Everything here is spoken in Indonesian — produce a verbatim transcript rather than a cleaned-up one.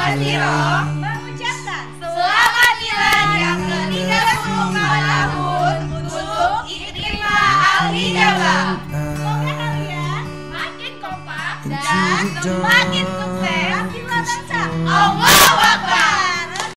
Masiro mengucapkan selamat Milan yang ke tiga puluh empat tahun untuk Iktima Al-Hijabah. Semoga kalian makin kompak dan semakin sukses. Allah Akbar.